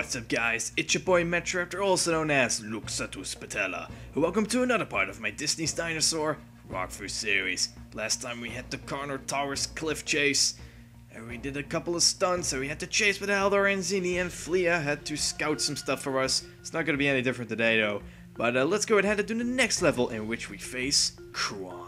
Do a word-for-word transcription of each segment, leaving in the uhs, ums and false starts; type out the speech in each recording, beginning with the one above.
What's up guys, it's your boy MechaRaptor, also known as Luxatus Patella, and welcome to another part of my Disney Dinosaur walkthrough series. Last time we had the Corner Towers cliff chase, and we did a couple of stunts, and we had to chase with Eldor and Zini, and Flea had to scout some stuff for us. It's not going to be any different today though, but uh, let's go ahead and do the next level in which we face Kruan.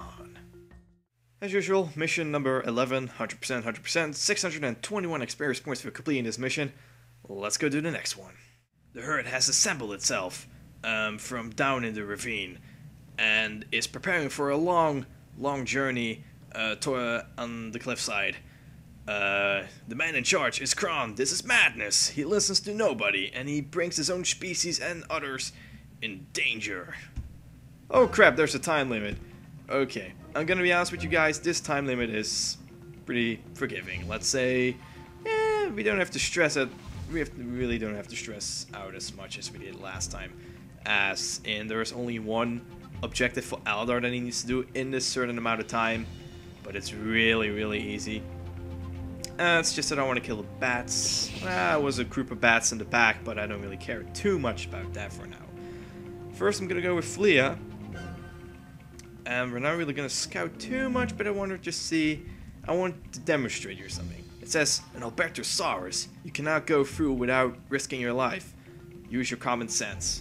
As usual, mission number eleven, one hundred percent, one hundred percent, six hundred twenty-one experience points for completing this mission. Let's go do the next one. The herd has assembled itself um, from down in the ravine and is preparing for a long, long journey uh, to, uh, on the cliffside. Uh, the man in charge is Kron. This is madness. He listens to nobody and he brings his own species and others in danger. Oh crap, there's a time limit. Okay, I'm gonna be honest with you guys, this time limit is pretty forgiving. Let's say, eh, we don't have to stress it. We, have to, we really don't have to stress out as much as we did last time. As in, there's only one objective for Eldor that he needs to do in this certain amount of time. But it's really, really easy. Uh, it's just that I want to kill the bats. Well, it was a group of bats in the back, but I don't really care too much about that for now. First, I'm going to go with Flea. And we're not really going to scout too much, but I want to just see... I want to demonstrate you something. It says, an Albertosaurus. You cannot go through without risking your life. Use your common sense.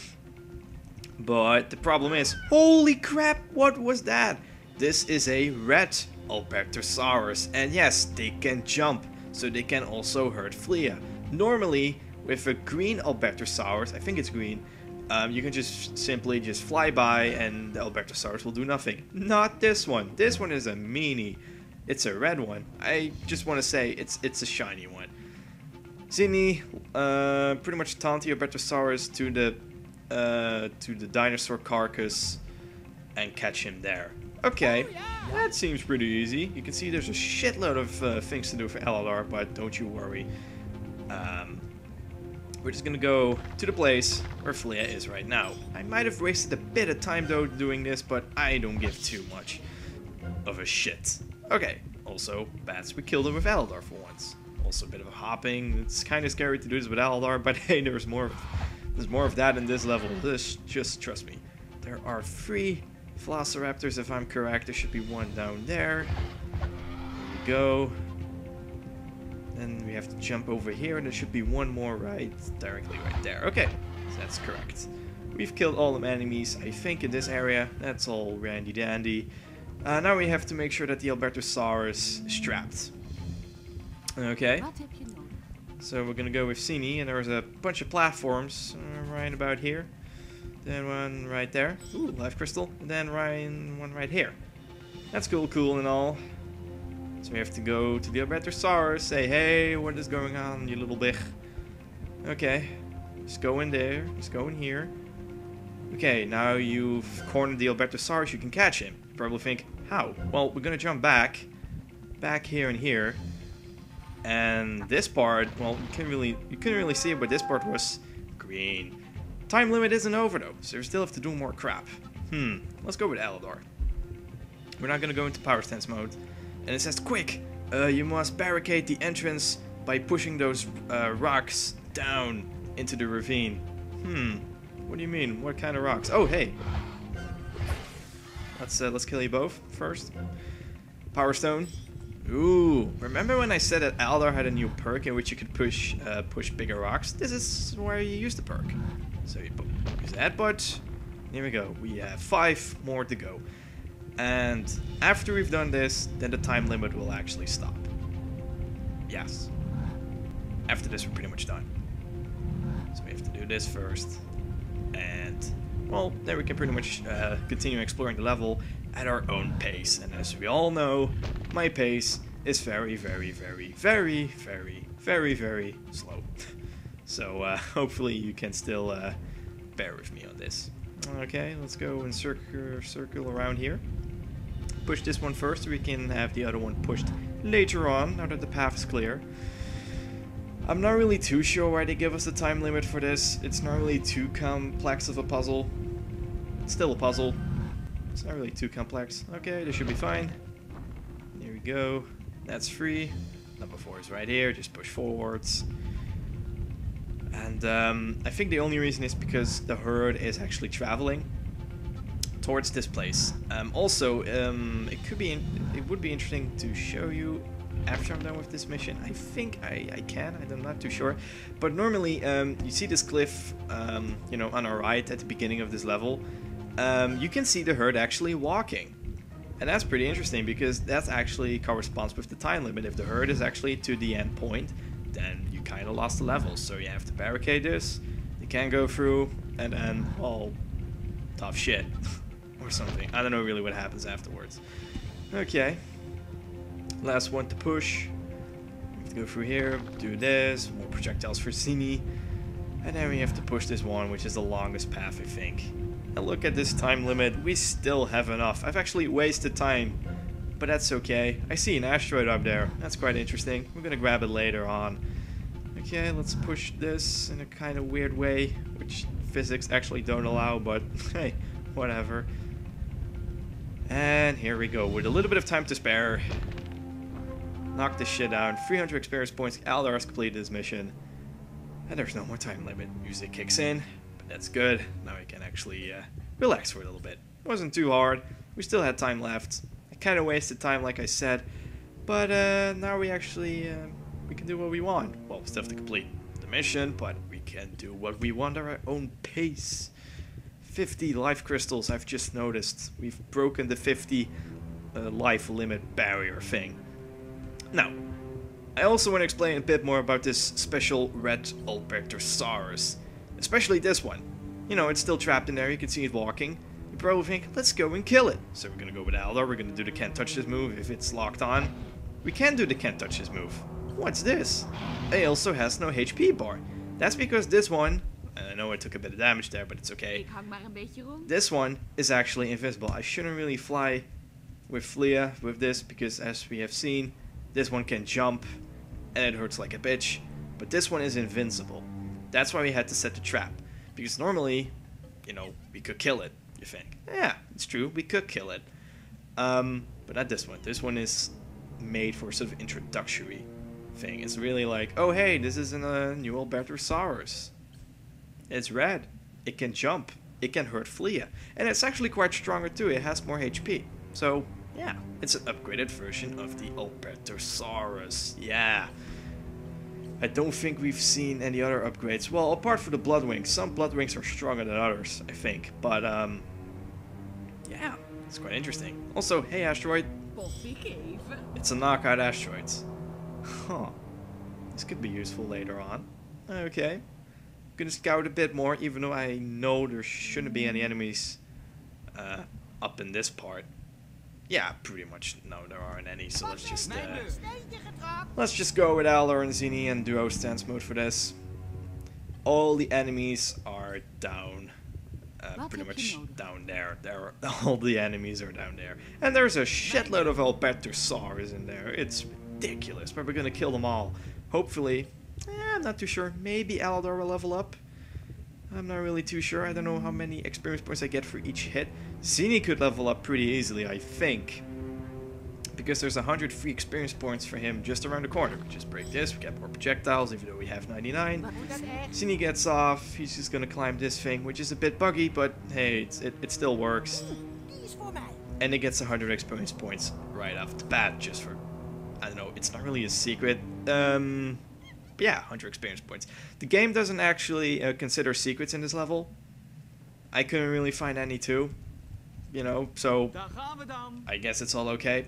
But the problem is, holy crap, what was that? This is a red Albertosaurus. And yes, they can jump, so they can also hurt Flea. Normally, with a green Albertosaurus, I think it's green, um, you can just simply just fly by and the Albertosaurus will do nothing. Not this one. This one is a meanie. It's a red one. I just want to say it's it's a shiny one. Zini, uh, pretty much taunt the Albertosaurus to the uh, to the dinosaur carcass and catch him there. Okay, oh, yeah. That seems pretty easy. You can see there's a shitload of uh, things to do for Eldor, but don't you worry. Um, we're just gonna go to the place where Flea is right now. I might have wasted a bit of time though doing this, but I don't give too much of a shit. Okay, also, bats, we killed them with Eldor for once. Also a bit of a hopping. It's kind of scary to do this with Eldor, but hey, there's more of, there's more of that in this level. This, just trust me. There are three Velociraptors, if I'm correct. There should be one down there. There we go. Then we have to jump over here, and there should be one more right directly right there. Okay, so that's correct. We've killed all the enemies, I think, in this area. That's all randy dandy. Uh, now we have to make sure that the Albertosaurus is trapped. Okay. So we're gonna go with Zini, and there's a bunch of platforms uh, right about here. Then one right there. Ooh, life crystal. And then right, one right here. That's cool, cool and all. So we have to go to the Albertosaurus, say, hey, what is going on, you little bitch? Okay. Just go in there. Just go in here. Okay, now you've cornered the Albertosaurus, you can catch him. You probably think, how? Well, we're gonna jump back. Back here and here. And this part, well, you couldn't really you couldn't really see it, but this part was green. Time limit isn't over though, so we still have to do more crap. Hmm, let's go with Eldor. We're not gonna go into power stance mode. And it says, quick! Uh, you must barricade the entrance by pushing those uh, rocks down into the ravine. Hmm. What do you mean? What kind of rocks? Oh, hey. Let's uh, let's kill you both first. Power Stone. Ooh. Remember when I said that Eldor had a new perk in which you could push uh, push bigger rocks? This is where you use the perk. So you use that, but here we go. We have five more to go. And after we've done this, then the time limit will actually stop. Yes. After this, we're pretty much done. So we have to do this first. And, well, then we can pretty much uh, continue exploring the level at our own pace. And as we all know, my pace is very, very, very, very, very, very, very slow. So uh, hopefully you can still uh, bear with me on this. Okay, let's go and circle, circle around here. Push this one first, so we can have the other one pushed later on, now that the path is clear. I'm not really too sure why they give us the time limit for this. It's not really too complex of a puzzle. It's still a puzzle. It's not really too complex. Okay, this should be fine. There we go. That's free. Number four is right here. Just push forwards. And um, I think the only reason is because the herd is actually traveling towards this place. Um, also, um, it could be, in it would be interesting to show you after I'm done with this mission. I think I, I can, I'm not too sure. But normally, um, you see this cliff, um, you know, on our right at the beginning of this level. Um, you can see the herd actually walking. And that's pretty interesting because that actually corresponds with the time limit. If the herd is actually to the end point, then you kind of lost the level. So you have to barricade this, you can't go through, and then, well, tough shit. Or something. I don't know really what happens afterwards. Okay. Last one to push. We have to go through here, do this, more projectiles for Zini. And then we have to push this one, which is the longest path, I think. And look at this time limit, we still have enough. I've actually wasted time, but that's okay. I see an asteroid up there, that's quite interesting. We're gonna grab it later on. Okay, let's push this in a kind of weird way, which physics actually don't allow, but hey, whatever. And here we go, with a little bit of time to spare. Knock this shit down, three hundred experience points, Aldar has completed his mission. And there's no more time limit, music kicks in. That's good. Now we can actually uh, relax for a little bit. It wasn't too hard. We still had time left. I kind of wasted time, like I said. But uh, now we actually uh, we can do what we want. Well, we still have to complete the mission, but we can do what we want at our own pace. fifty life crystals, I've just noticed. We've broken the fifty uh, life limit barrier thing. Now, I also want to explain a bit more about this special red Albertosaurus. Especially this one. You know, it's still trapped in there, you can see it walking. You probably think, let's go and kill it. So we're gonna go with Aldar, we're gonna do the can't touch this move if it's locked on. We can do the can't touch this move. What's this? It also has no H P bar. That's because this one, and I know I took a bit of damage there, but it's okay. This one is actually invisible. I shouldn't really fly with Flea with this, because as we have seen, this one can jump, and it hurts like a bitch. But this one is invincible. That's why we had to set the trap. Because normally, you know, we could kill it, you think. Yeah, it's true, we could kill it. Um, but not this one. This one is made for sort of introductory thing. It's really like, oh hey, this is a new Albertosaurus. It's red. It can jump. It can hurt Flea. And it's actually quite stronger too. It has more H P. So, yeah, it's an upgraded version of the Albertosaurus. Yeah. I don't think we've seen any other upgrades. Well, apart from the Bloodwings. Some Bloodwings are stronger than others, I think. But, um... yeah, it's quite interesting. Also, hey asteroid. It's a knockout asteroid. Huh. This could be useful later on. Okay. I'm gonna scout a bit more, even though I know there shouldn't be any enemies uh, up in this part. Yeah, pretty much no, there aren't any, so let's just uh, let's just go with Aldar and Zini and duo stance mode for this. All the enemies are down, uh, pretty much down there. There, all the enemies are down there, and there's a shitload of Albertosaurus in there. It's ridiculous, but we're gonna kill them all. Hopefully, eh, I'm not too sure. Maybe Aldar will level up. I'm not really too sure. I don't know how many experience points I get for each hit. Zini could level up pretty easily, I think. Because there's one hundred free experience points for him just around the corner. We just break this, we get more projectiles, even though we have ninety-nine. Zini gets off, he's just gonna climb this thing, which is a bit buggy, but hey, it's, it, it still works. And it gets one hundred experience points right off the bat, just for, I don't know, it's not really a secret. Um... Yeah, one hundred experience points. The game doesn't actually uh, consider secrets in this level. I couldn't really find any too. You know, so I guess it's all okay.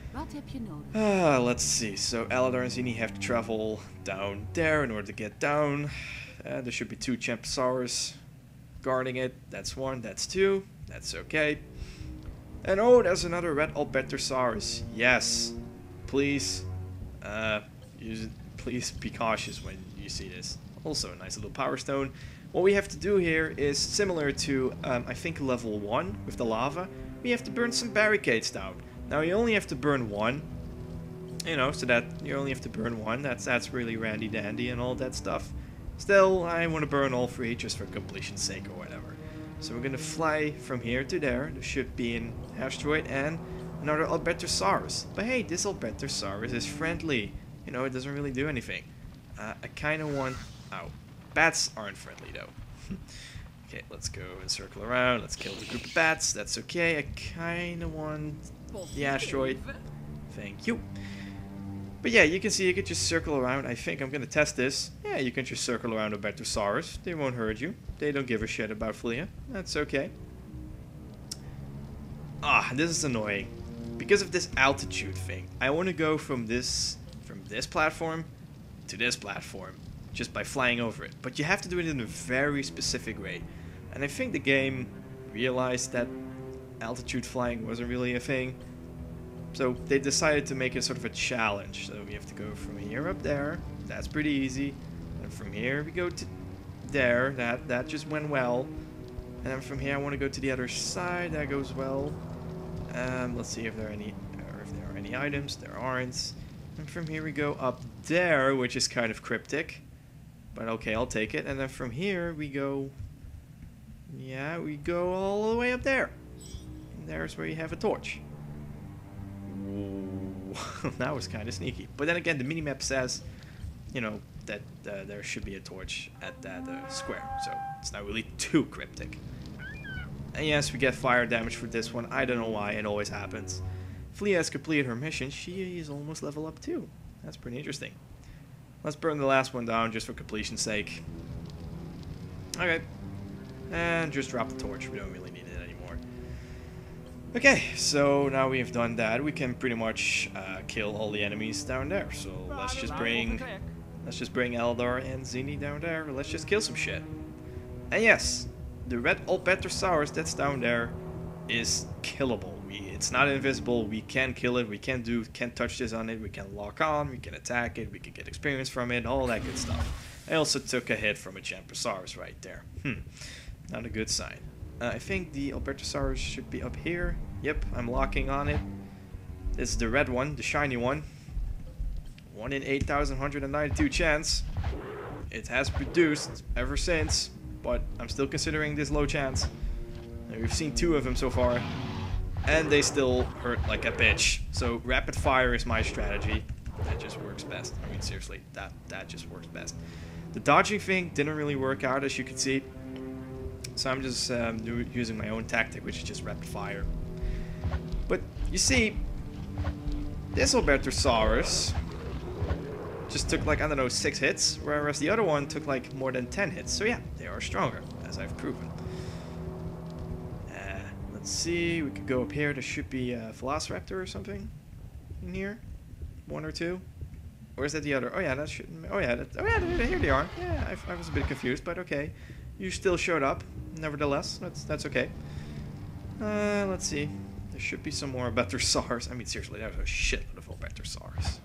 Uh, let's see. So Aldar and Zini have to travel down there in order to get down. Uh, there should be two Champosaurus guarding it. That's one, that's two. That's okay. And oh, there's another red Albertosaurus. Yes. Please. Uh, use it. Please be cautious when you see this. Also a nice little power stone. What we have to do here is similar to, um, I think, level one with the lava. We have to burn some barricades down. Now you only have to burn one. You know, so that you only have to burn one. That's that's really randy dandy and all that stuff. Still, I want to burn all three just for completion's sake or whatever. So we're gonna fly from here to there. There should be an asteroid and another Albertosaurus. But hey, this Albertosaurus is friendly. You know, it doesn't really do anything. Uh, I kind of want... Ow. Bats aren't friendly though. Okay, let's go and circle around. Let's kill the group of bats. That's okay. I kind of want the asteroid. Thank you. But yeah, you can see you can just circle around. I think I'm going to test this. Yeah, you can just circle around Albertosaurus. They won't hurt you. They don't give a shit about Flea. That's okay. Ah, this is annoying. Because of this altitude thing, I want to go from this from this platform to this platform just by flying over it. But you have to do it in a very specific way. And I think the game realized that altitude flying wasn't really a thing. So they decided to make it sort of a challenge. So we have to go from here up there. That's pretty easy. And from here we go to there. That that just went well. And then from here I want to go to the other side. That goes well. Um, let's see if there are any or if there are any items. There aren't. And from here we go up there, which is kind of cryptic. But okay, I'll take it. And then from here we go. Yeah, we go all the way up there. And there's where you have a torch. That was kind of sneaky. But then again, the minimap says, you know, that uh, there should be a torch at that uh, square. So it's not really too cryptic. And yes, we get fire damage for this one. I don't know why. It always happens. Flea has completed her mission. She is almost level up too. That's pretty interesting. Let's burn the last one down just for completion's sake. Okay. And just drop the torch. We don't really need it anymore. Okay, so now we have done that. We can pretty much uh, kill all the enemies down there. So let's just bring, let's just bring Eldar and Zini down there. Let's just kill some shit. And yes, the red Albertosaurus that's down there is killable. We, it's not invisible. We can kill it. We can do, can touch this on it. We can lock on. We can attack it. We can get experience from it. All that good stuff. I also took a hit from a Champrosaurus right there. Hmm. Not a good sign. Uh, I think the Albertosaurus should be up here. Yep, I'm locking on it. This is the red one, the shiny one. one in eight thousand one hundred ninety-two chance. It has produced ever since, but I'm still considering this low chance. And we've seen two of them so far, and they still hurt like a bitch. So rapid fire is my strategy. That just works best. I mean, seriously, that, that just works best. The dodging thing didn't really work out, as you can see. So I'm just um, do, using my own tactic, which is just rapid fire. But you see, this Albertosaurus just took like, I don't know, six hits, whereas the other one took like more than ten hits. So yeah, they are stronger, as I've proven. Uh, let's see, we could go up here. There should be a Velociraptor or something in here. One or two. Or is that the other? Oh yeah, that shouldn't. Oh yeah, that, oh yeah, here they are. Yeah, I, I was a bit confused, but okay. You still showed up, nevertheless. That's that's okay. Uh, let's see. There should be some more Albertosaurus. I mean, seriously, that was a shitload of Albertosaurus.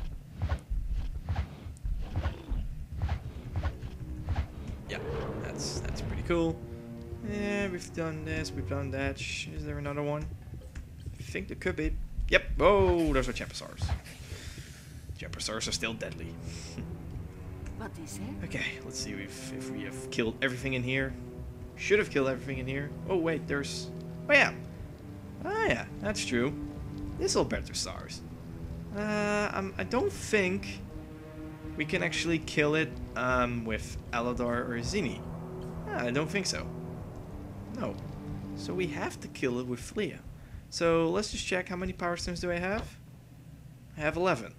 Yeah, that's that's pretty cool. Yeah, we've done this, we've done that. Shh, is there another one? I think there could be. Yep. Oh, those are Champrosaurus. Champrosaurus are still deadly. What is it? Okay, let's see if, if we have killed everything in here. Should have killed everything in here. Oh wait, there's... Oh yeah. Oh yeah, that's true. This Albertosaurus. Uh, um, I don't think we can actually kill it um, with Aladar or Zini. Ah, I don't think so. No. So we have to kill it with Flea. So let's just check how many power stones do I have. I have eleven.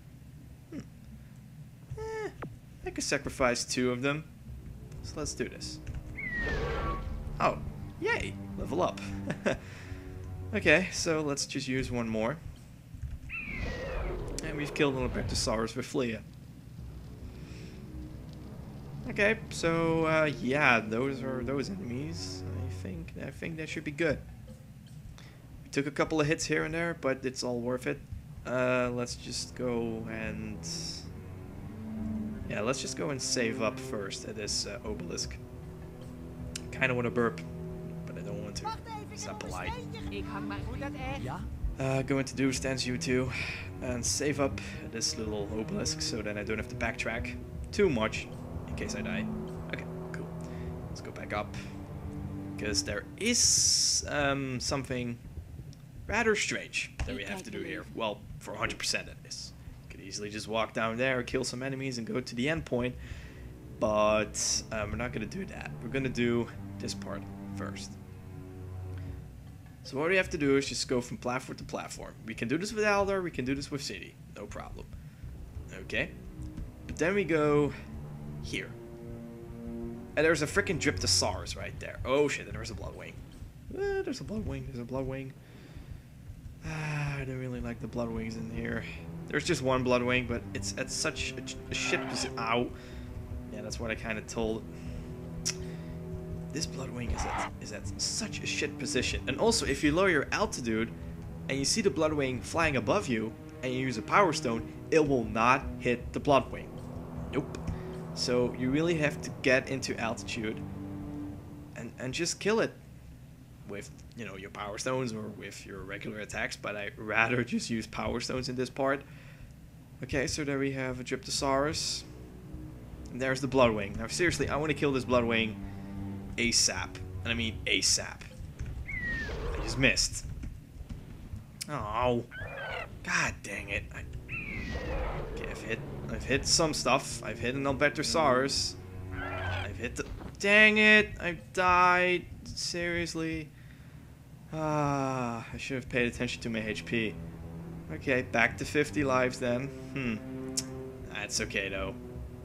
I could sacrifice two of them. So let's do this. Oh, yay! Level up. Okay, so let's just use one more. And we've killed an Albertosaurus with Flea. Okay, so uh, yeah, those are those enemies. I think I think that should be good. We took a couple of hits here and there, but it's all worth it. Uh, let's just go and... Yeah, let's just go and save up first at this uh, obelisk. Kind of want to burp, but I don't want to. It's not polite. Uh, go into do stands U two and save up at this little obelisk so then I don't have to backtrack too much in case I die. Okay, cool. Let's go back up because there is um, something rather strange that we have to do here. Well, for one hundred percent it is. Easily just walk down there, kill some enemies, and go to the end point. But um, we're not going to do that. We're going to do this part first. So what we have to do is just go from platform to platform. We can do this with Aldar, we can do this with City. No problem. Okay. But then we go here. And there's a freaking Dryptosaurus right there. Oh shit, and there's a Bloodwing. Uh, there's a Bloodwing, there's a Bloodwing. Ah, I don't really like the Bloodwings in here. There's just one Bloodwing, but it's at such a, a shit position. Ow. Yeah, that's what I kind of told. This Bloodwing is at, is at such a shit position. And also, if you lower your altitude, and you see the Bloodwing flying above you, and you use a Power Stone, it will not hit the Bloodwing. Nope. So you really have to get into altitude and, and just kill it with, you know, your Power Stones or with your regular attacks, but I'd rather just use Power Stones in this part. Okay, so there we have a Dryptosaurus. And there's the Bloodwing. Now seriously, I want to kill this Bloodwing ASAP. And I mean ASAP. I just missed. Oh. God dang it. I... Okay, I've hit I've hit some stuff. I've hit an Albertosaurus. I've hit the... Dang it! I died. Seriously. Ah, I should have paid attention to my H P. Okay, back to fifty lives then. Hmm. That's okay though.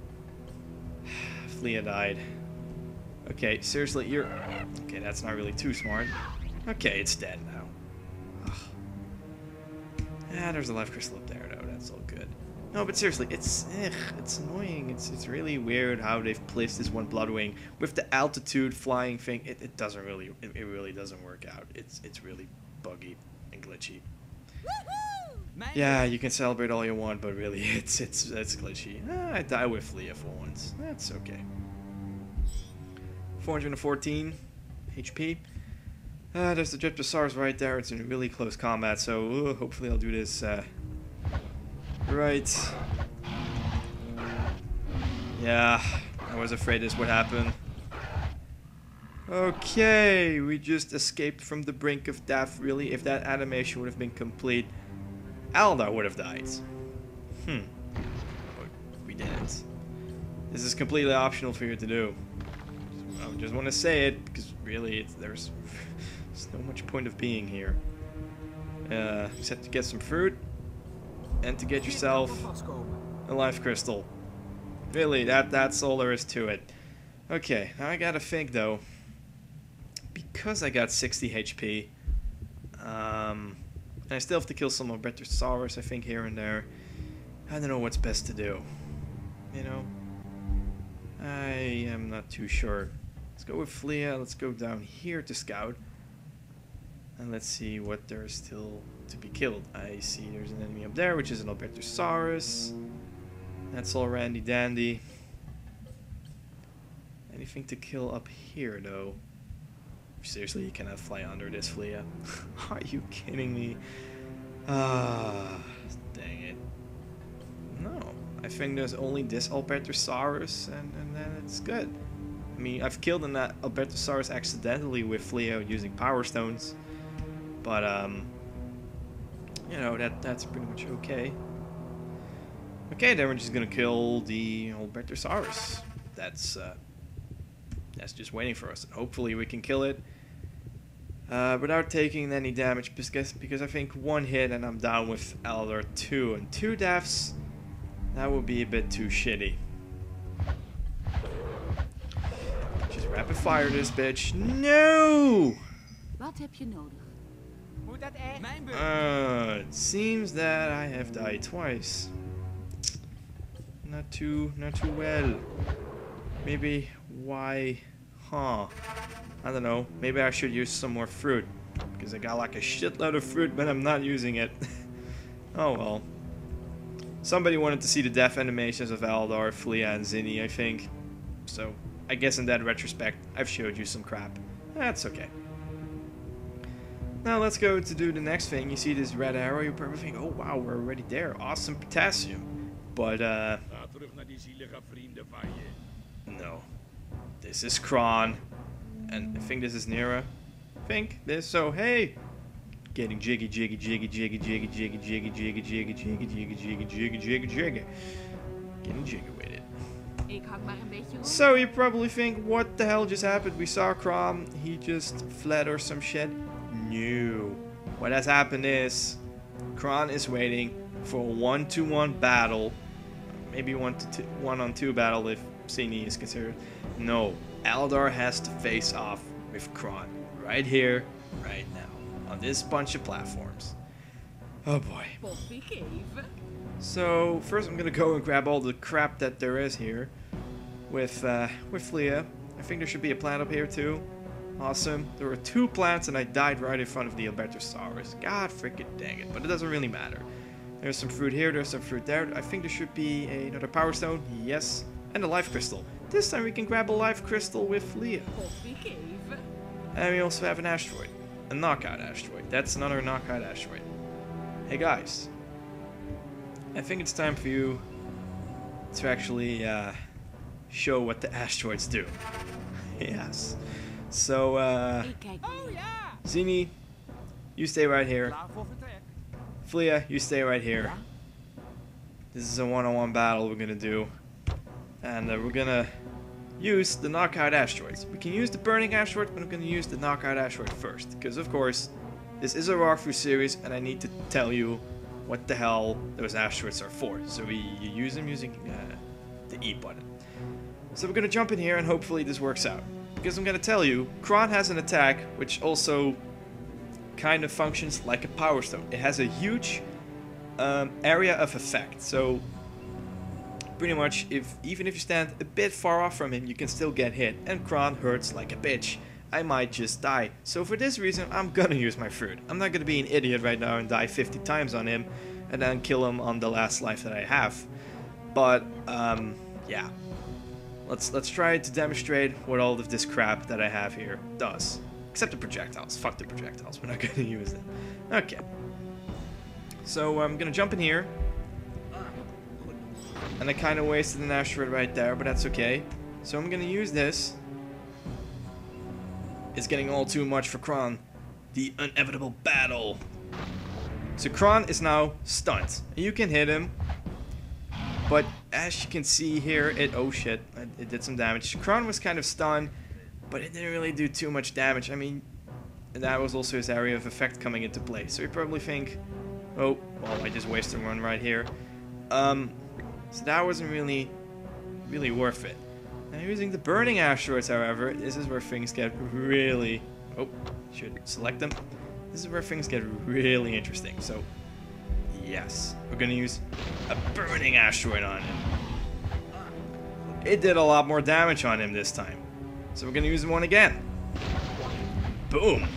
Flea died. Okay, seriously, you're... Okay, that's not really too smart. Okay, it's dead now. Ugh. Ah, there's a life crystal up there though. That's all good. No, but seriously, it's ugh, it's annoying. It's it's really weird how they've placed this one Bloodwing with the altitude flying thing. It, it doesn't really it, it really doesn't work out. It's it's really buggy and glitchy. Yeah, you can celebrate all you want, but really, it's it's it's glitchy. Ah, I die with Leah for once. That's okay. four hundred fourteen H P. Uh, there's the Dryptosaurus right there. It's in really close combat, so uh, hopefully I'll do this uh, right. Yeah, I was afraid this would happen. Okay, we just escaped from the brink of death. Really, if that animation would have been complete, Aldar would have died. Hmm. But we didn't. This is completely optional for you to do. I just want to say it because really, it's, there's, there's no much point of being here. Uh, except to get some fruit and to get yourself a life crystal. Really, that that's all there is to it. Okay, now I gotta think though. Because I got sixty H P, um, and I still have to kill some Albertosaurus, I think, here and there. I don't know what's best to do. You know, I am not too sure. Let's go with Flea. Let's go down here to scout. And let's see what there is still to be killed. I see there's an enemy up there, which is an Albertosaurus. That's all randy dandy. Anything to kill up here, though? Seriously, you cannot fly under this, Flea. Are you kidding me? Ah, dang it. No, I think there's only this Albertosaurus, and, and then it's good. I mean, I've killed an Albertosaurus accidentally with Flea using Power Stones. But, um, you know, that that's pretty much okay. Okay, then we're just gonna kill the Albertosaurus. That's, uh, that's just waiting for us. And hopefully we can kill it uh, without taking any damage, because, because I think one hit and I'm down with Aldar two. And two deaths, that would be a bit too shitty. Just rapid fire this bitch. No! Wat heb je nodig? Moet dat echt? Mijn beurt. Uh, it seems that I have died twice. Not too, not too well. Maybe why? Huh? I don't know. Maybe I should use some more fruit because I got like a shitload of fruit, but I'm not using it. Oh well. Somebody wanted to see the death animations of Aldar, Flea, and Zinni, I think. So I guess in that retrospect, I've showed you some crap. That's okay. Now let's go to do the next thing. You see this red arrow, you probably think, oh wow, we're already there. Awesome potassium. But, uh... no. This is Kron. And I think this is Nera. I think this, so hey! Getting jiggy, jiggy, jiggy, jiggy, jiggy, jiggy, jiggy, jiggy, jiggy, jiggy, jiggy, jiggy, jiggy, jiggy, jiggy. Getting jiggy with it. Ik hang maar een beetje rond. So you probably think, what the hell just happened? We saw Crom, he just fled or some shit. No. What has happened is, Kron is waiting for a one-to-one battle. Maybe one to two, one on two battle if Sini is considered. No, Eldar has to face off with Kron right here, right now, on this bunch of platforms. Oh boy. Poppy cave. So first, I'm gonna go and grab all the crap that there is here with uh, with Flea. I think there should be a plant up here too. Awesome. There were two plants and I died right in front of the Albertosaurus. God freaking dang it. But it doesn't really matter. There's some fruit here, there's some fruit there. I think there should be another power stone. Yes. And a life crystal. This time we can grab a life crystal with Flea. Poppy cave. And we also have an asteroid. A knockout asteroid. That's another knockout asteroid. Hey guys. I think it's time for you to actually uh, show what the asteroids do. Yes. So, uh, Ik kijk Oh ja! Zini, you stay right here. Klaar voor vertrek. Flea, you stay right here. This is a one-on-one battle we're gonna do. And uh, we're gonna use the knockout asteroids. We can use the burning asteroid, but I'm gonna use the knockout asteroid first. Because, of course, this is a walkthrough series, and I need to tell you what the hell those asteroids are for. So we you use them using uh, the E button. So we're gonna jump in here, and hopefully this works out. Because I'm gonna tell you, Kron has an attack which also kind of functions like a power stone. It has a huge um, area of effect. So pretty much, if even if you stand a bit far off from him, you can still get hit. And Kron hurts like a bitch. I might just die. So for this reason, I'm gonna use my fruit. I'm not gonna be an idiot right now and die fifty times on him, and then kill him on the last life that I have. But um, yeah. Let's let's try to demonstrate what all of this crap that I have here does. Except the projectiles. Fuck the projectiles. We're not going to use them. Okay. So I'm going to jump in here. And I kind of wasted an asteroid right there, but that's okay. So I'm going to use this. It's getting all too much for Kron. The inevitable battle. So Kron is now stunned. You can hit him. But as you can see here, it oh shit, it, it did some damage. Kron was kind of stunned, but it didn't really do too much damage. I mean, that was also his area of effect coming into play. So you probably think, oh, well, I just wasted one right here. Um, so that wasn't really, really worth it. Now using the burning asteroids, however, this is where things get really, oh, should select them. This is where things get really interesting. So. Yes, we're gonna use a burning asteroid on him. It did a lot more damage on him this time. So we're gonna use one again. Boom.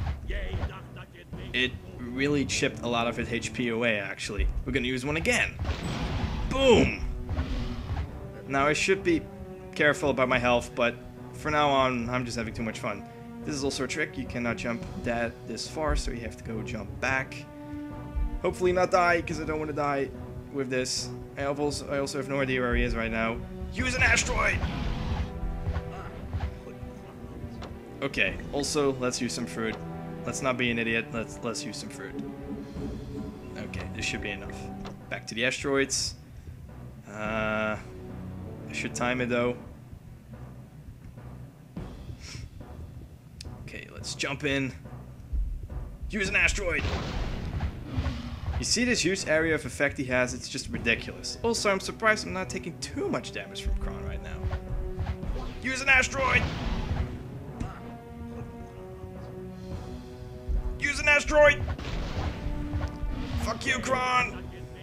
It really chipped a lot of its H P away, actually. We're gonna use one again. Boom. Now I should be careful about my health, but for now on, I'm just having too much fun. This is also a trick. You cannot jump that this far, so you have to go jump back. Hopefully not die, because I don't want to die with this. I also, I also have no idea where he is right now. Use an asteroid! Okay, also, let's use some fruit. Let's not be an idiot, let's, let's use some fruit. Okay, this should be enough. Back to the asteroids. Uh, I should time it though. Okay, let's jump in. Use an asteroid! You see this huge area of effect he has, it's just ridiculous. Also, I'm surprised I'm not taking too much damage from Kron right now. Use an asteroid! Use an asteroid! Fuck you, Kron!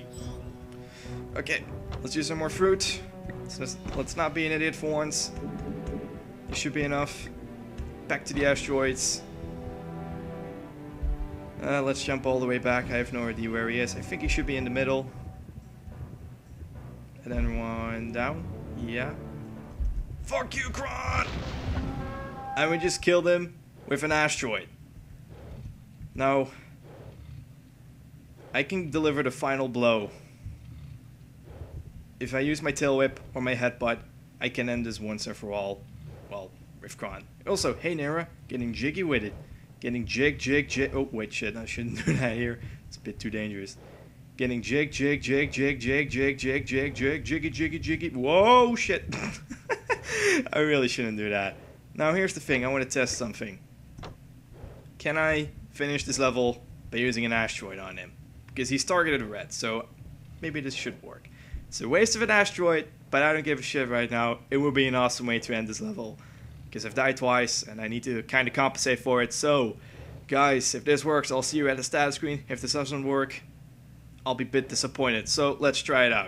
Okay, let's use some more fruit. Let's, just, let's not be an idiot for once. This should be enough. Back to the asteroids. Uh, let's jump all the way back. I have no idea where he is. I think he should be in the middle. And then one down. Yeah. Fuck you, Kron! And we just killed him with an asteroid. Now, I can deliver the final blow. If I use my tail whip or my headbutt, I can end this once and for all. Well, with Kron. Also, hey Nera, getting jiggy with it. Getting jig, jig, jig. Oh, wait, shit. I shouldn't do that here. It's a bit too dangerous. Getting jig, jig, jig, jig, jig, jig, jig, jig, jig, jiggy, jiggy, jiggy. Whoa, shit. I really shouldn't do that. Now, here's the thing. I want to test something. Can I finish this level by using an asteroid on him? Because he's targeted red, so maybe this should work. It's a waste of an asteroid, but I don't give a shit right now. It would be an awesome way to end this level. Because I've died twice, and I need to kind of compensate for it. So, guys, if this works, I'll see you at the status screen. If this doesn't work, I'll be a bit disappointed. So, let's try it out.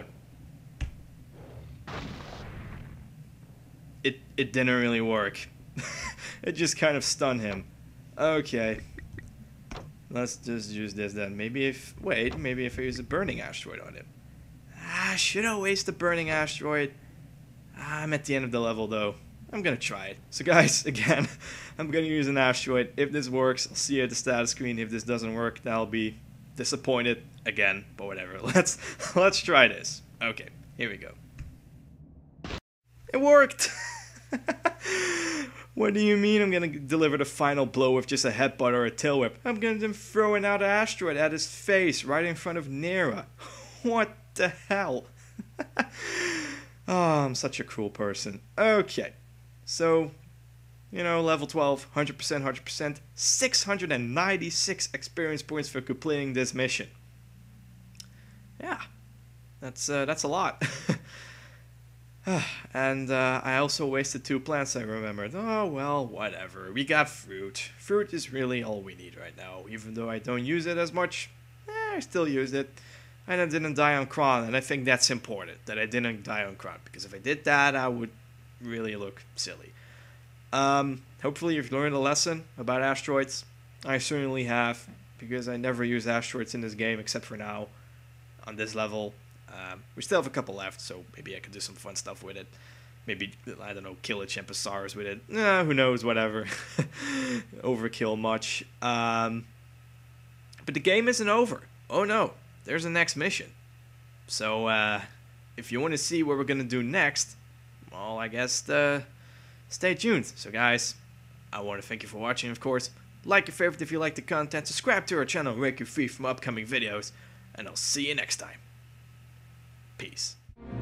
It, it didn't really work. It just kind of stunned him. Okay. Let's just use this then. Maybe if... Wait, maybe if I use a burning asteroid on him. Ah, should I waste the burning asteroid? Ah, I'm at the end of the level, though. I'm gonna try it. So guys, again, I'm gonna use an asteroid. If this works, I'll see you at the status screen. If this doesn't work, then I'll be disappointed again. But whatever. Let's let's try this. Okay, here we go. It worked! What do you mean I'm gonna deliver the final blow with just a headbutt or a tail whip? I'm gonna throw another asteroid at his face right in front of Nera. What the hell? Oh, I'm such a cruel person. Okay. So, you know, level twelve, one hundred percent, one hundred percent, six hundred ninety-six experience points for completing this mission. Yeah, that's uh, that's a lot. And uh, I also wasted two plants, I remembered. Oh, well, whatever. We got fruit. Fruit is really all we need right now. Even though I don't use it as much, eh, I still use it. And I didn't die on Kron, and I think that's important, that I didn't die on Kron. Because if I did that, I would really look silly. Um, hopefully you've learned a lesson about asteroids. I certainly have, because I never use asteroids in this game, except for now, on this level. Um, we still have a couple left, so maybe I could do some fun stuff with it. Maybe, I don't know, kill a Chimposaurus with it. Eh, who knows, whatever. Overkill much. Um, but the game isn't over. Oh no, there's a next mission. So, uh, if you want to see what we're going to do next, well, I guess, uh, stay tuned. So guys, I want to thank you for watching, of course. Like your favorite if you like the content, subscribe to our channel, and break you free from upcoming videos. And I'll see you next time. Peace.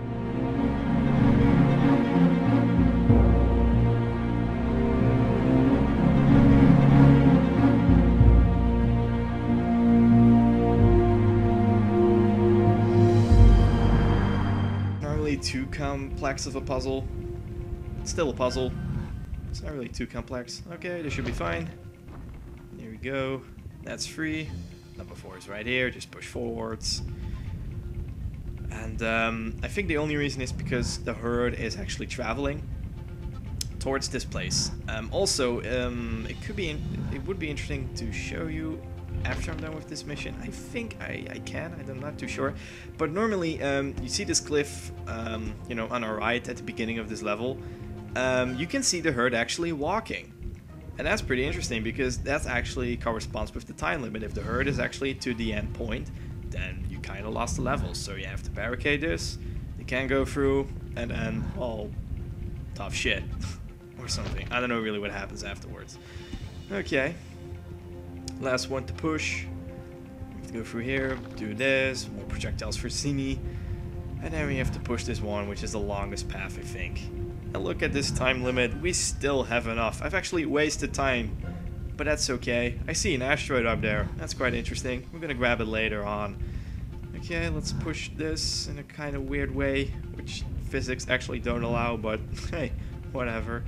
Not really too complex of a puzzle. It's still a puzzle. It's not really too complex. Okay, this should be fine. Here we go. That's free. Number four is right here. Just push forwards. And um, I think the only reason is because the herd is actually traveling towards this place. Um, also, um, it could be in it would be interesting to show you after I'm done with this mission. I think I, I can. I'm not too sure. But normally, um, you see this cliff, um, you know, on our right at the beginning of this level. Um, you can see the herd actually walking. And that's pretty interesting because that actually corresponds with the time limit. If the herd is actually to the end point, then you kind of lost the level. So you have to barricade this, you can't go through, and then, well, tough shit. Or something. I don't know really what happens afterwards. Okay. Last one to push. We have to go through here, do this, more projectiles for Sini. And then we have to push this one, which is the longest path, I think. And look at this time limit, we still have enough. I've actually wasted time, but that's okay. I see an asteroid up there, that's quite interesting. We're gonna grab it later on. Okay, let's push this in a kind of weird way, which physics actually don't allow, but hey, whatever.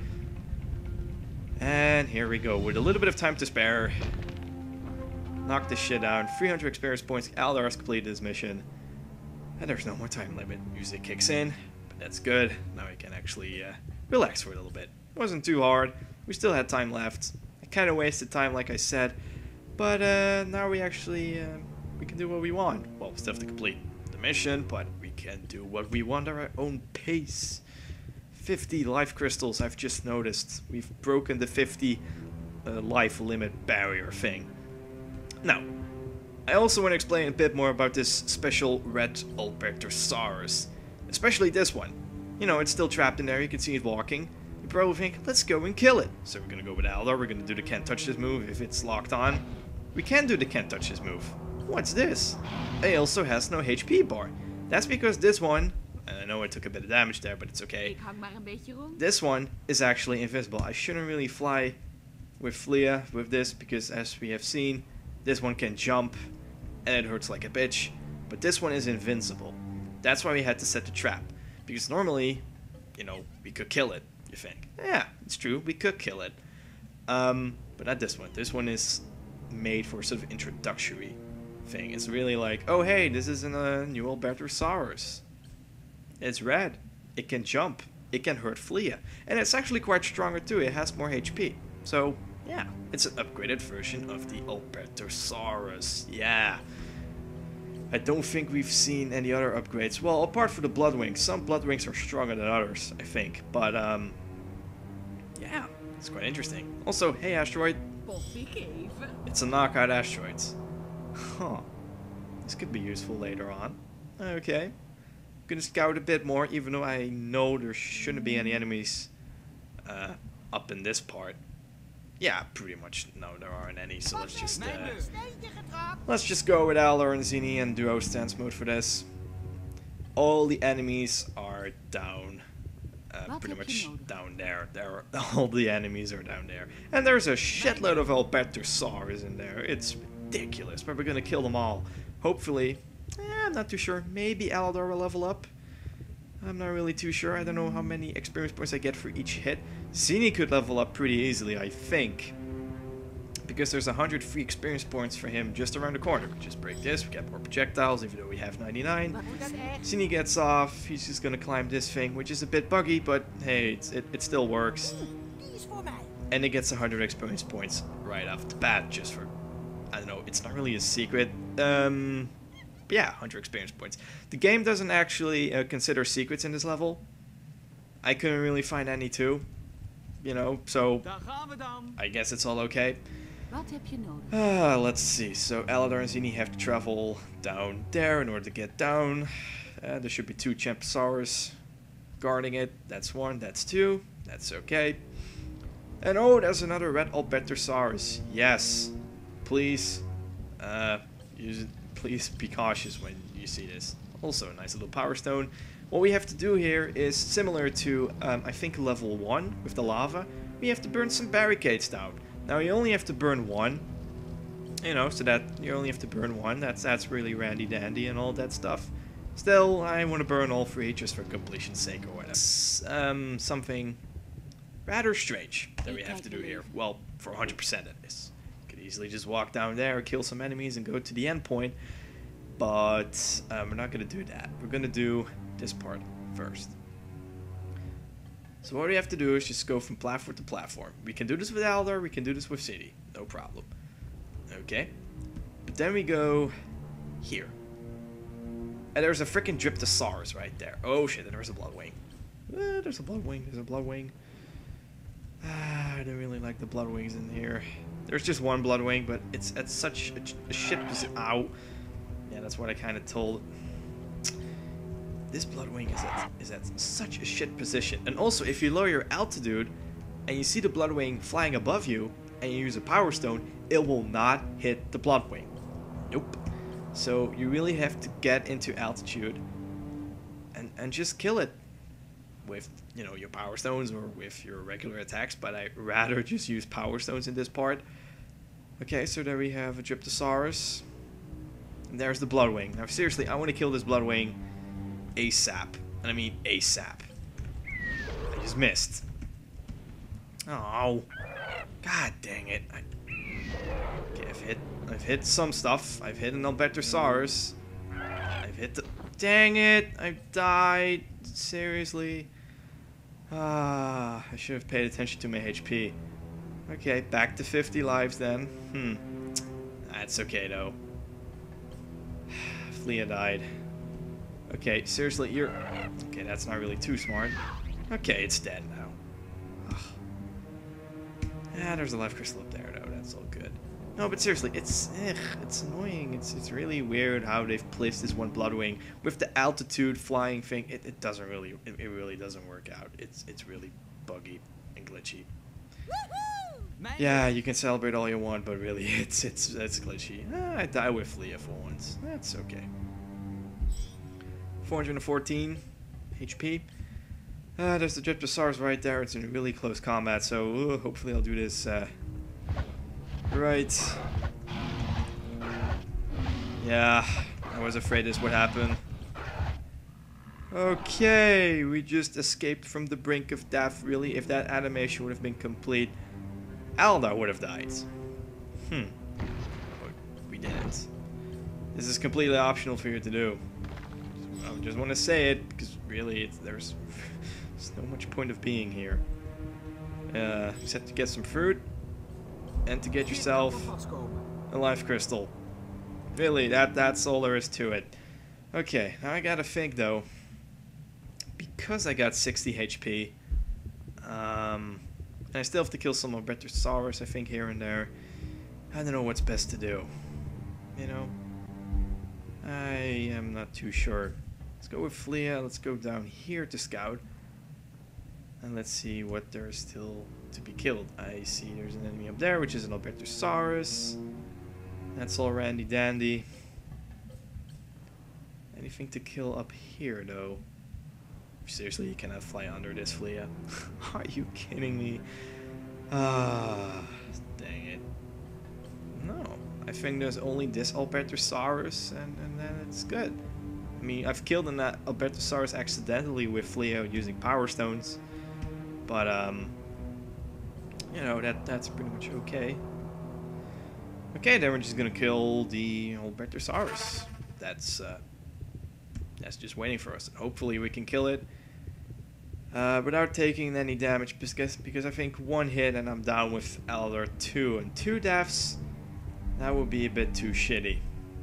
And here we go, with a little bit of time to spare. Knock this shit down, three hundred experience points, Aldar has completed his mission. And there's no more time limit. Music kicks in. That's good. Now we can actually uh, relax for a little bit. It wasn't too hard. We still had time left. I kind of wasted time, like I said. But uh, now we actually uh, we can do what we want. Well, we still have to complete the mission, but we can do what we want at our own pace. fifty life crystals, I've just noticed. We've broken the fifty uh, life limit barrier thing. Now, I also want to explain a bit more about this special red Albertosaurus. Especially this one. You know, it's still trapped in there, you can see it walking. You probably think, let's go and kill it. So we're gonna go with Aldar, we're gonna do the can't touch this move if it's locked on. We can do the can't touch this move. what's this? It also has no H P bar. That's because this one, and I know I took a bit of damage there, but it's okay. Ik hang maar een beetje rond. This one is actually invisible. I shouldn't really fly with Flea with this because, as we have seen, this one can jump and it hurts like a bitch. But this one is invincible. That's why we had to set the trap. Because normally, you know, we could kill it, you think. Yeah, it's true, we could kill it. Um, but not this one. This one is made for sort of introductory thing. It's really like, oh hey, this is a new Albertosaurus. It's red. It can jump. It can hurt Flea. And it's actually quite stronger too. It has more H P. So, yeah, it's an upgraded version of the Albertosaurus. Yeah. I don't think we've seen any other upgrades. Well, apart from the Bloodwings. Some Bloodwings are stronger than others, I think. But, um, yeah, it's quite interesting. Also, hey asteroid. Poppy cave. It's a knockout asteroid. Huh. This could be useful later on. Okay. Gonna scout a bit more, even though I know there shouldn't be any enemies uh, up in this part. Yeah, pretty much no, there aren't any, so let's just uh, let's just go with Alder and Zini and duo stance mode for this. All the enemies are down, uh, pretty much down there. There, all the enemies are down there, and there's a shitload of Albertosaurus in there. It's ridiculous, but we're gonna kill them all. Hopefully. Eh, I'm not too sure. Maybe Alador will level up. I'm not really too sure. I don't know how many experience points I get for each hit. Zini could level up pretty easily, I think. Because there's one hundred free experience points for him just around the corner. We just break this, we get more projectiles, even though we have ninety-nine. Zini gets off, he's just gonna climb this thing, which is a bit buggy, but hey, it's, it, it still works. And it gets one hundred experience points right off the bat, just for, I don't know, it's not really a secret. Um... But yeah, one hundred experience points. The game doesn't actually uh, consider secrets in this level. I couldn't really find any too. You know, so I guess it's all okay. Wat heb je nodig? Uh, let's see. So Aladar and Zini have to travel down there in order to get down. Uh, there should be two Champosaurus guarding it. That's one, that's two. That's okay. And oh, there's another red Albertosaurus. Yes. Please. Uh, use it. Please be cautious when you see this. Also a nice little power stone. What we have to do here is similar to, um, I think, level one with the lava. We have to burn some barricades down. Now you only have to burn one. You know, so that you only have to burn one. That's that's really randy dandy and all that stuff. Still, I want to burn all three just for completion's sake or whatever. Um, something rather strange that we have to do here. Well, for one hundred percent of this. Easily just walk down there, kill some enemies, and go to the end point. But um, we're not going to do that. We're going to do this part first. So what we have to do is just go from platform to platform. We can do this with Aldar, we can do this with City. No problem. Okay. But then we go here. And there's a freaking Dryptosaurus right there. Oh shit, and there's a Bloodwing. Uh, there's a Bloodwing, there's a Bloodwing. Ah, I don't really like the Bloodwings in here. There's just one Bloodwing, but it's at such a, a shit position. Ow. Yeah, that's what I kind of told. This Bloodwing is at, is at such a shit position. And also, if you lower your altitude, and you see the Bloodwing flying above you, and you use a Power Stone, it will not hit the Bloodwing. Nope. So, you really have to get into altitude, and, and just kill it. With, you know, your Power Stones or with your regular attacks, but I'd rather just use Power Stones in this part. Okay, so there we have a Dryptosaurus. And there's the Bloodwing. Now, seriously, I want to kill this Bloodwing ASAP. And I mean ASAP. I just missed. Oh. God dang it. I... Okay, I've hit, I've hit some stuff. I've hit an Albertosaurus. I've hit the... Dang it! I've died. Seriously. Ah, I should have paid attention to my H P. Okay, back to fifty lives then. Hmm. That's okay though. Flea died. Okay, seriously, you're... Okay, that's not really too smart. Okay, it's dead now. Ugh. Ah, there's a life crystal up there though, that's all good. No, but seriously, it's ugh, it's annoying. It's it's really weird how they've placed this one Bloodwing with the altitude flying thing. It, it doesn't really it, it really doesn't work out. It's it's really buggy and glitchy. Yeah, you can celebrate all you want, but really, it's it's it's glitchy. Ah, I die with Flea for once. That's okay. four hundred fourteen H P. Uh, there's the Gyptosaurus right there. It's in really close combat, so uh, hopefully I'll do this uh, right. Yeah, I was afraid this would happen. Okay, we just escaped from the brink of death. Really, if that animation would have been complete, Eldar would have died. Hmm. But we didn't. This is completely optional for you to do. I just want to say it, because really, it's, there's, there's no much point of being here. Uh, you just have to get some fruit, and to get yourself a life crystal. Really, that that's all there is to it. Okay, now I gotta think though. Because I got sixty H P, um, and I still have to kill some Albertosaurus, I think, here and there. I don't know what's best to do. You know? I am not too sure. Let's go with Flea. Let's go down here to scout. And let's see what there is still to be killed. I see there's an enemy up there, which is an Albertosaurus. That's all randy dandy. Anything to kill up here, though? Seriously, you cannot fly under this, Flea. Are you kidding me? Ah, dang it. No, I think there's only this Albertosaurus, and, and then it's good. I mean, I've killed an Albertosaurus accidentally with Flea using Power Stones, but um, you know, that that's pretty much okay. Okay, then we're just gonna kill the Albertosaurus. That's uh, that's just waiting for us, and hopefully we can kill it uh, without taking any damage. Because because I think one hit and I'm down with Eldar two, and two deaths, that would be a bit too shitty.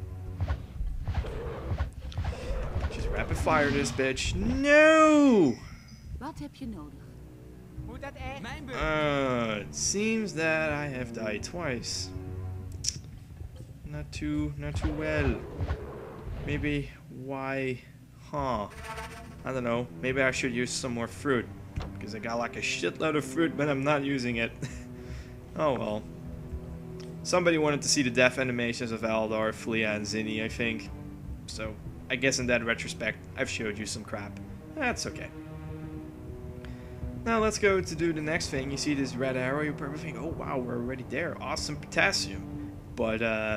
Just rapid fire this bitch. No. Wat heb je nodig? Moet dat echt? Mijn beurt. Uh, it seems that I have died twice. Not too, not too well. Maybe why? Huh? I don't know. Maybe I should use some more fruit because I got like a shitload of fruit, but I'm not using it. Oh well. Somebody wanted to see the death animations of Eldar, Flea, and Zinni, I think. So I guess in that retrospect, I've showed you some crap. That's okay. Now let's go to do the next thing. You see this red arrow, you're probably thinking, oh wow, we're already there. Awesome potassium. But uh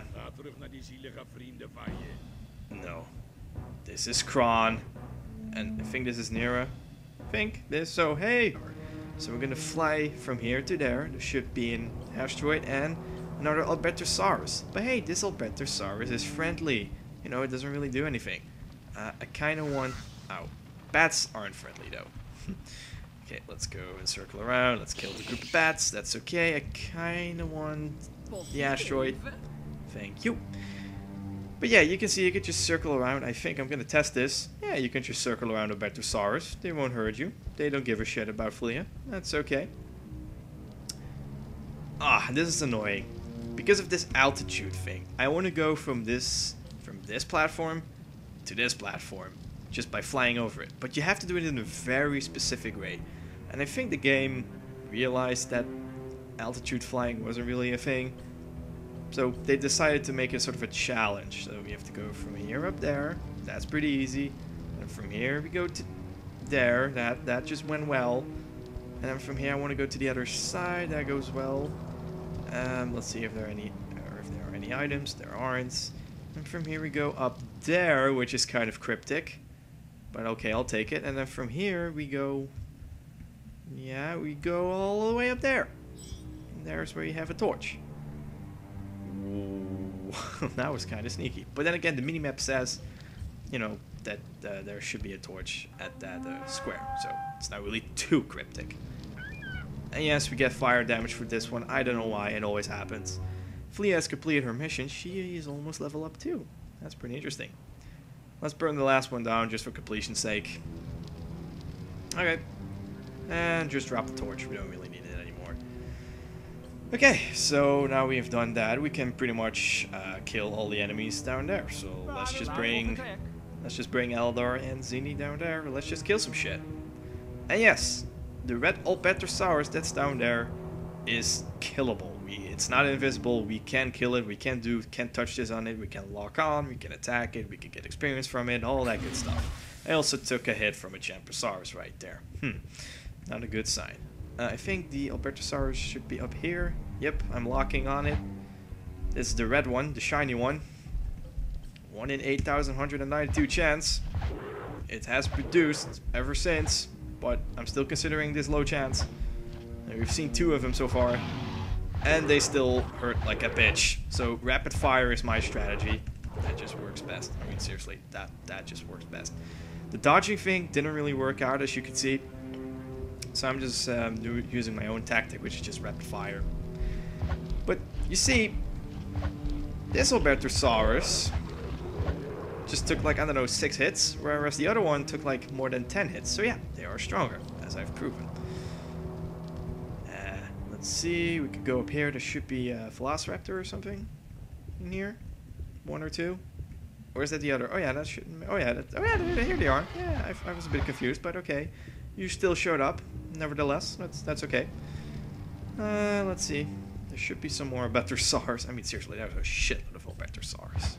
no. This is Kron. And I think this is Nera. I think this, so hey. So we're gonna fly from here to there. There should be an asteroid and another Albertosaurus. But hey, this Albertosaurus is friendly. You know, it doesn't really do anything. Uh, I kinda want... Oh. Bats aren't friendly though. Okay, let's go and circle around. Let's kill the group of bats. That's okay. I kinda want the asteroid. Thank you. But yeah, you can see you can just circle around. I think I'm gonna test this. Yeah, you can just circle around Albertosaurus. They won't hurt you. They don't give a shit about Flea. That's okay. Ah, this is annoying. Because of this altitude thing, I want to go from this from this platform to this platform just by flying over it. But you have to do it in a very specific way. And I think the game realized that altitude flying wasn't really a thing. So they decided to make it sort of a challenge. So we have to go from here up there. That's pretty easy. And from here we go to there. That that just went well. And then from here I want to go to the other side. That goes well. Um, let's see if there are any or if there are any items. There aren't. And from here we go up there, which is kind of cryptic. But okay, I'll take it. And then from here we go. Yeah, we go all the way up there. And there's where you have a torch. That was kind of sneaky. But then again, the minimap says, you know, that uh, there should be a torch at that uh, square. So it's not really too cryptic. And yes, we get fire damage for this one. I don't know why. It always happens. Flea has completed her mission. She is almost level up too. That's pretty interesting. Let's burn the last one down just for completion's sake. Okay. And just drop the torch. We don't really need it anymore. Okay, so now we have done that, we can pretty much uh, kill all the enemies down there. So let's just bring, let's just bring Eldar and Zinni down there. Let's just kill some shit. And yes, the red Albertosaurus that's down there is killable. We, it's not invisible. We can kill it. We can do, can touch this on it. We can lock on. We can attack it. We can get experience from it. All that good stuff. I also took a hit from a Champrosaurus right there. Hmm, not a good sign. Uh, I think the Albertosaurus should be up here. Yep, I'm locking on it. This is the red one, the shiny one. one in eight thousand one hundred ninety-two chance. It has produced ever since, but I'm still considering this low chance. And we've seen two of them so far, and they still hurt like a bitch. So rapid fire is my strategy. That just works best. I mean, seriously, that, that just works best. The dodging thing didn't really work out, as you can see. So I'm just um, using my own tactic, which is just rapid fire. But you see, this Albertosaurus just took like, I don't know, six hits, whereas the other one took like more than ten hits. So yeah, they are stronger, as I've proven. Uh, let's see, we could go up here. There should be a Velociraptor or something in here. One or two. Or is that the other? Oh yeah, that should. Oh yeah, that, oh yeah, here they are. Yeah, I, I was a bit confused, but okay. You still showed up, nevertheless. That's that's okay. Uh, let's see. There should be some more Albertosaurus. I mean, seriously, there's a shitload of Albertosaurus.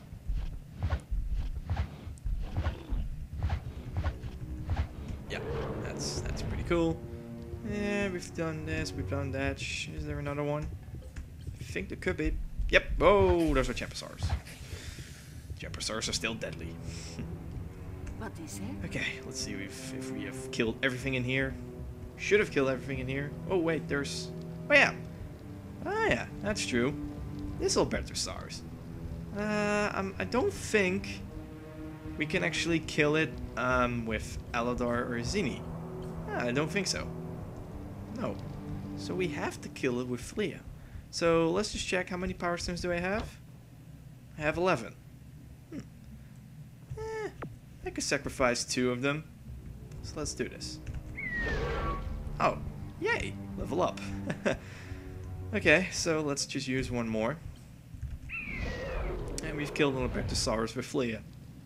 Yeah, that's that's pretty cool. Yeah, we've done this, we've done that. Shh, is there another one? I think there could be. Yep. Oh, those are Champrosaurus. Champrosaurus are still deadly. What is it? Okay, let's see if, if we have killed everything in here. Should have killed everything in here. Oh wait, there's... Oh yeah. Ah yeah, that's true. This Albertosaurus. Uh, um, I don't think we can actually kill it um, with Aladar or Zini. Ah, I don't think so. No. So we have to kill it with Flea. So let's just check how many power stones do I have. I have eleven. Hmm. Eh, I could sacrifice two of them. So let's do this. Oh, yay! Level up. Okay, so let's just use one more. And we've killed an Albertosaurus with Flea.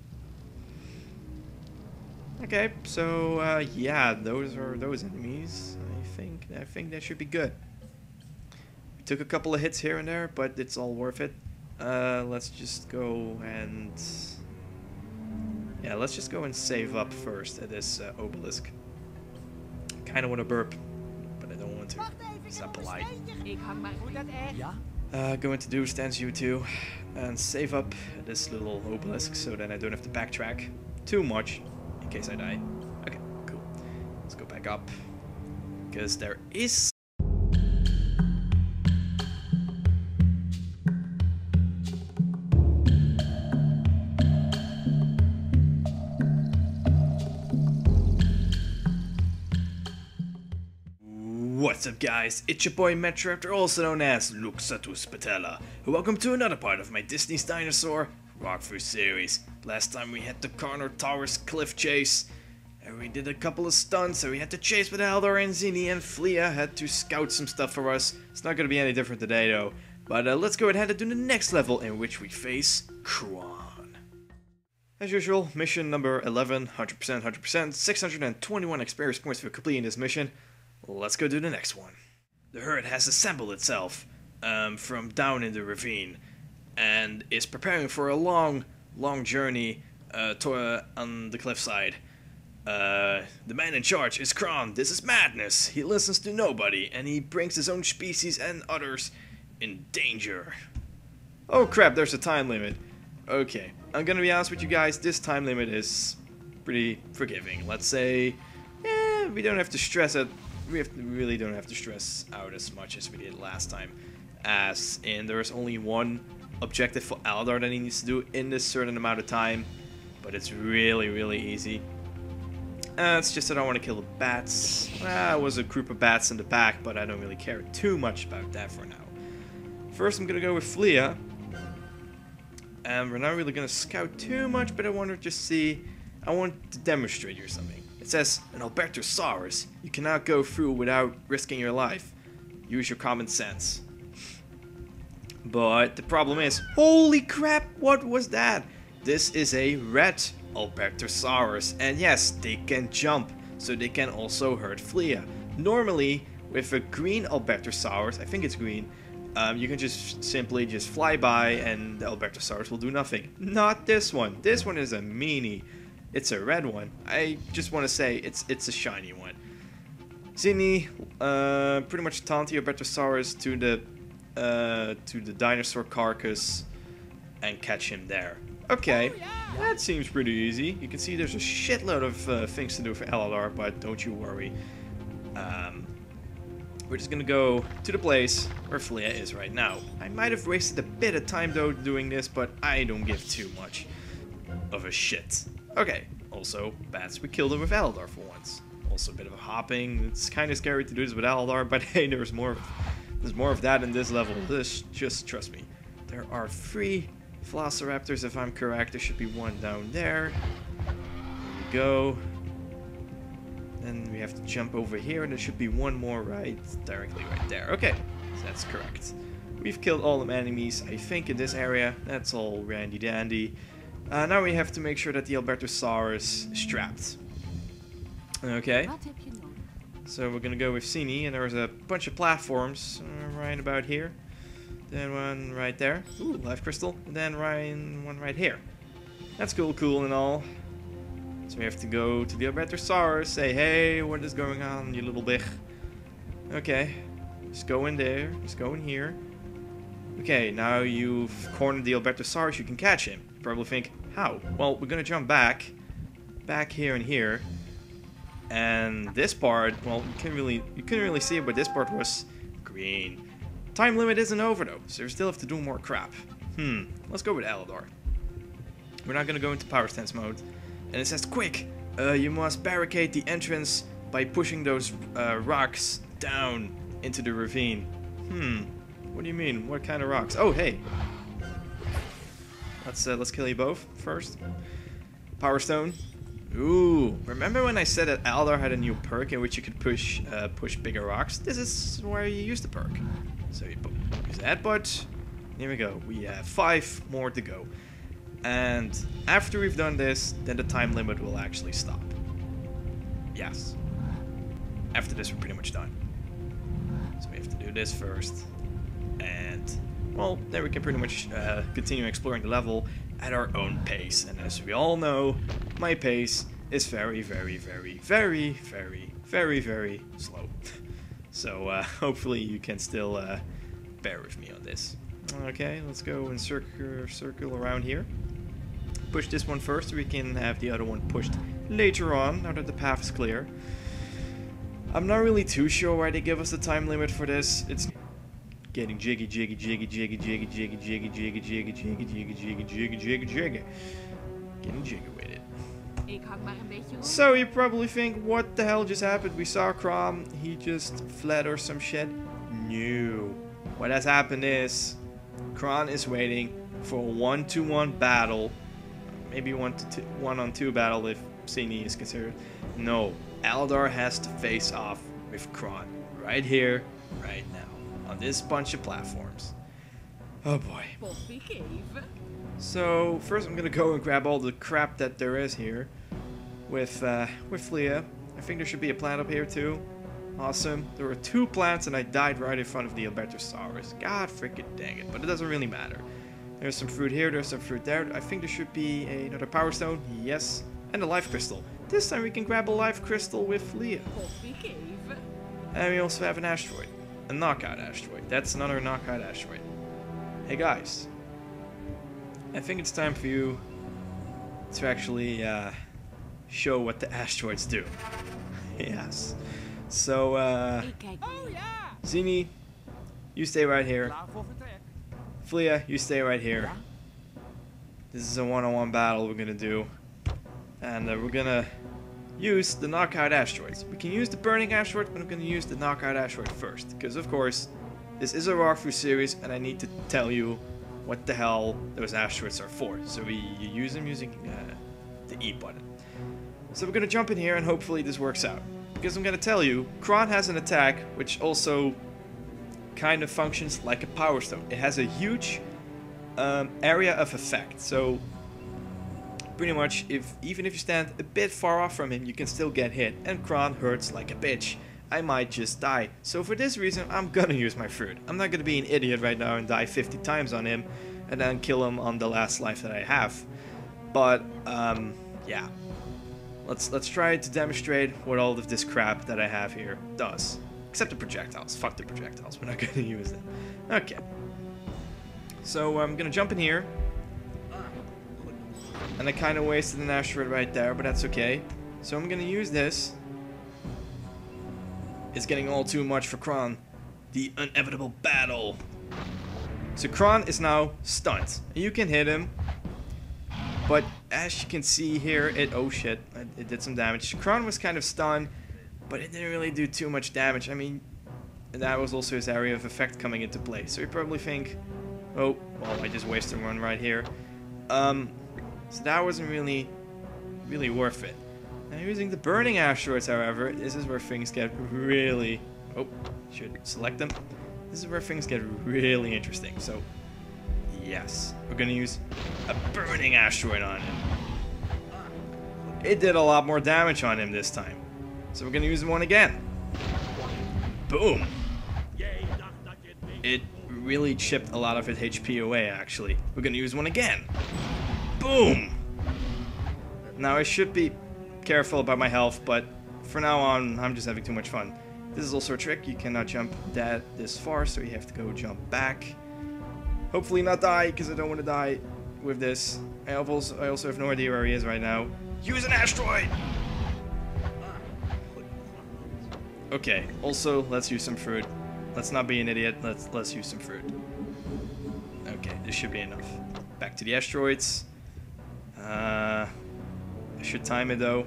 Okay, so uh, yeah, those are those enemies. I think I think that should be good. We took a couple of hits here and there, but it's all worth it. Uh, let's just go and yeah, let's just go and save up first at this uh, obelisk. Kind of want to burp, but I don't want to. It's not polite. Ik hang maar. Moet dat echt? Ja? Uh, going to do stands U two and save up this little obelisk so that I don't have to backtrack too much in case I die. Okay, cool. Let's go back up because there is. What's up guys, it's your boy MechaRaptor, also known as Luxatus Patella. Welcome to another part of my Disney Dinosaur walkthrough series. Last time we had the Carnotaurus cliff chase, and we did a couple of stunts, so we had to chase with Eldar and Zini, and Flea had to scout some stuff for us. It's not going to be any different today though, but uh, let's go ahead and do the next level in which we face Kruan. As usual, mission number eleven, one hundred percent, one hundred percent, six hundred twenty-one experience points for completing this mission. Let's go do the next one. The herd has assembled itself um, from down in the ravine and is preparing for a long, long journey uh, to, uh, on the cliffside. Uh, the man in charge is Kron. This is madness. He listens to nobody and he brings his own species and others in danger. Oh crap, there's a time limit. Okay, I'm gonna be honest with you guys, this time limit is pretty forgiving. Let's say, eh, we don't have to stress it. We, have to, we really don't have to stress out as much as we did last time, as in there's only one objective for Eldar that he needs to do in this certain amount of time, but it's really, really easy. Uh, it's just that I want to kill the bats. Ah, it was a group of bats in the back, but I don't really care too much about that for now. First I'm gonna go with Flea, and we're not really gonna scout too much, but I want to just see, I want to demonstrate you something. It says, an Albertosaurus. You cannot go through without risking your life. Use your common sense. But the problem is, holy crap, what was that? This is a red Albertosaurus. And yes, they can jump, so they can also hurt Flea. Normally, With a green Albertosaurus, I think it's green, um, you can just simply just fly by and the Albertosaurus will do nothing. Not this one. This one is a meanie. It's a red one. I just want to say it's it's a shiny one. Zinni, uh, pretty much taunt the Albertosaurus to the uh, to the dinosaur carcass and catch him there. Okay, that seems pretty easy. You can see there's a shitload of uh, things to do for Aladar, but don't you worry. Um, we're just gonna go to the place where Flea is right now. I might have wasted a bit of time though doing this, but I don't give too much of a shit. Okay, also, bats, we killed him with Aladar for once. Also a bit of a hopping. It's kind of scary to do this with Aladar, but hey, there's more, there's more of that in this level. This, just trust me. There are three Velociraptors, if I'm correct. There should be one down there. There we go. Then we have to jump over here, and there should be one more right directly right there. Okay, so that's correct. We've killed all the enemies, I think, in this area. That's all randy dandy. Uh, now we have to make sure that the Albertosaurus is trapped. Okay. So we're gonna go with Zinni, and there's a bunch of platforms uh, right about here. Then one right there. Ooh, life crystal. And then right, one right here. That's cool, cool and all. So we have to go to the Albertosaurus, say, hey, what is going on, you little bitch? Okay. Just go in there. Just go in here. Okay, now you've cornered the Albertosaurus, you can catch him. You probably think, how? Well, we're gonna jump back. Back here and here. And this part, well, you couldn't really, you couldn't really see it, but this part was green. Time limit isn't over though, so we still have to do more crap. Hmm, let's go with Aladar. We're not gonna go into power stance mode. And it says, quick, uh, you must barricade the entrance by pushing those uh, rocks down into the ravine. Hmm, what do you mean? What kind of rocks? Oh, hey. Let's, uh, let's kill you both first. Power stone. Ooh, remember when I said that Aladar had a new perk in which you could push uh, push bigger rocks? This is where you use the perk. So you use that, but here we go. We have five more to go. And after we've done this, then the time limit will actually stop. Yes. After this, we're pretty much done. So we have to do this first. And, well, then we can pretty much uh, continue exploring the level at our own pace. And as we all know, my pace is very, very, very, very, very, very, very slow. So uh, hopefully you can still uh, bear with me on this. Okay, let's go and circle, circle around here. Push this one first so we can have the other one pushed later on, now that the path is clear. I'm not really too sure why they give us the time limit for this. It's getting jiggy, jiggy, jiggy, jiggy, jiggy, jiggy, jiggy, jiggy, jiggy, jiggy, jiggy, jiggy, jiggy, jiggy, jiggy. Getting jiggy with it. So you probably think, what the hell just happened? We saw Crom, he just fled or some shit. No. What has happened is, Kron is waiting for a one-to-one battle. Maybe one to two, one on two battle if Zinni is considered. No, Aladar has to face off with Kron right here, right now, on this bunch of platforms. Oh boy. So first I'm gonna go and grab all the crap that there is here with uh, with Flea. I think there should be a plant up here too. Awesome. There were two plants and I died right in front of the Albertosaurus. God freaking dang it, but it doesn't really matter. There's some fruit here, there's some fruit there. I think there should be another power stone. Yes. And a life crystal. This time we can grab a life crystal with Flea. And we also have an asteroid. A knockout asteroid. That's another knockout asteroid. Hey guys. I think it's time for you to actually uh, show what the asteroids do. Yes. So, uh, Zinni, you stay right here. Flea, you stay right here. This is a one-on-one battle we're gonna do. And uh, we're gonna use the knockout asteroids. We can use the burning asteroid, but I'm gonna use the knockout asteroid first. Because, of course, this is a walkthrough series, and I need to tell you what the hell those asteroids are for. So we you use them using uh, the E button. So we're gonna jump in here, and hopefully this works out. Because I'm gonna tell you, Kron has an attack which also kind of functions like a power stone. It has a huge um, area of effect. So pretty much, if even if you stand a bit far off from him, you can still get hit. And Kron hurts like a bitch. I might just die. So for this reason, I'm gonna use my fruit. I'm not gonna be an idiot right now and die fifty times on him and then kill him on the last life that I have. But, um, yeah. Let's, let's try to demonstrate what all of this crap that I have here does. Except the projectiles. Fuck the projectiles. We're not gonna use them. Okay. So I'm gonna jump in here. And I kind of wasted an asteroid right there, but that's okay. So I'm gonna use this. It's getting all too much for Kron. The inevitable battle. So Kron is now stunned. You can hit him. But as you can see here, it... Oh shit, it did some damage. Kron was kind of stunned, but it didn't really do too much damage. I mean, that was also his area of effect coming into play. So you probably think, oh, well, I just wasted one right here. Um, so that wasn't really, really worth it. Now using the burning asteroids, however, this is where things get really... Oh, should select them. This is where things get really interesting. So, yes, we're gonna use a burning asteroid on him. It did a lot more damage on him this time. So we're gonna use one again. Boom. It really chipped a lot of its H P away, actually. We're gonna use one again. Boom. Now I should be careful about my health, but for now on, I'm just having too much fun. This is also a trick. You cannot jump that this far, so you have to go jump back. Hopefully not die, because I don't want to die with this. I also, I also have no idea where he is right now. Use an asteroid! Okay, also, let's use some fruit. Let's not be an idiot. Let's, let's use some fruit. Okay, this should be enough. Back to the asteroids. Uh, I should time it, though.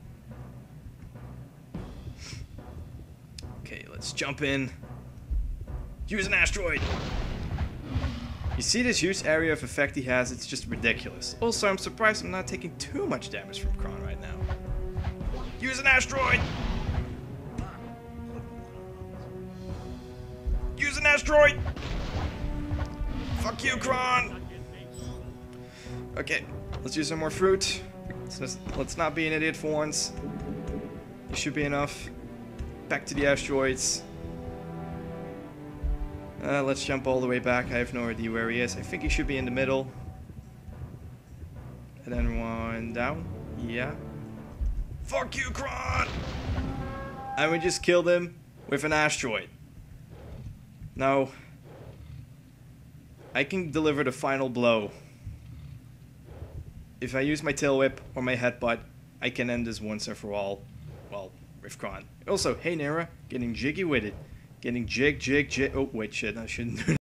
Okay, let's jump in. Use an asteroid! You see this huge area of effect he has, it's just ridiculous. Also, I'm surprised I'm not taking too much damage from Kron right now. Use an asteroid! Use an asteroid! Fuck you, Kron! Okay, let's use some more fruit. Let's, just, let's not be an idiot for once. It should be enough. Back to the asteroids. Uh, let's jump all the way back. I have no idea where he is. I think he should be in the middle. And then one down. Yeah. Fuck you, Kron! And we just killed him with an asteroid. Now, I can deliver the final blow. If I use my tail whip or my headbutt, I can end this once and for all. Well, with Kron. Also, hey Nera, getting jiggy with it. Getting jig, jig, jig. Oh, wait, shit, I shouldn't do that.